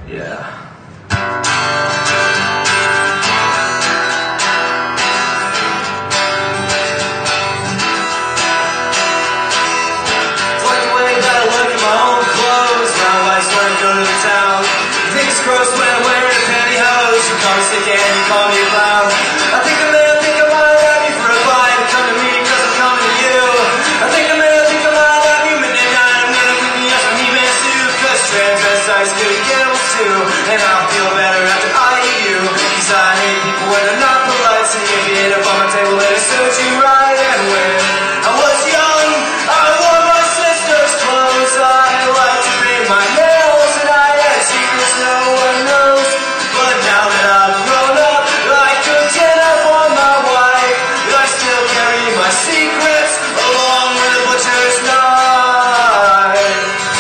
Yeah. Gross when I'm wearing pantyhose. You call me sick and you call me a clown. I think I might have you for a bite. Come to me cause I'm coming to you. I think I might have you midnight. I'm gonna clean me up some he-man soup. Cause transvestites could cannibals too. And I'll feel better after I eat you. Cause I hate people when they're not polite. So if you hit up on my table then it serves you right. And when I was young I wore my sister's clothes. I like to paint my nails and I had secrets no one knows. But now that I've grown up, I cook dinner for my wife. I still carry my secrets along with a butcher's knife.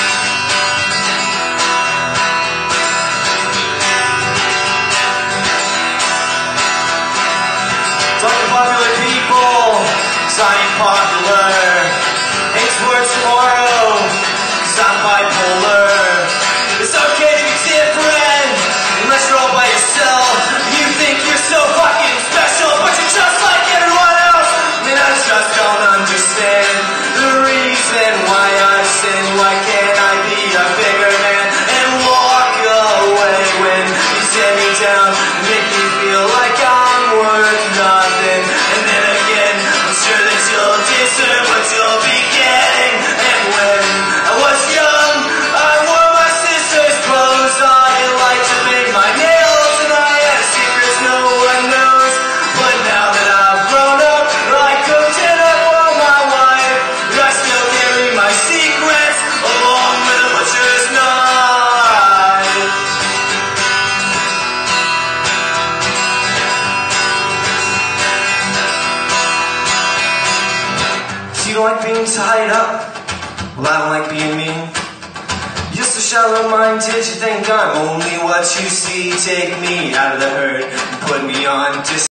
Talking popular people, signing popular. Hates words tomorrow, cause I'm bipolar. It's okay to be different, unless you're all by yourself. You think you're so fucking special, but you're just like everyone else. And I just don't understand the reason why I sin. Why can't I be a bigger man and walk away when you set me down and make me feel like I'm worth nothing? And then again, I'm sure that you'll deserve what you'll be getting. And when I was young, I wore my sister's clothes. I like to paint my nails and I have secrets no one knows. But now that I've grown up, I cook dinner for my wife. I still carry my secrets along with a butcher's knife. So you don't like being tied up? Well, I don't like being mean. You're so shallow-minded, you think I'm only what you see. Take me out of the herd and put me on to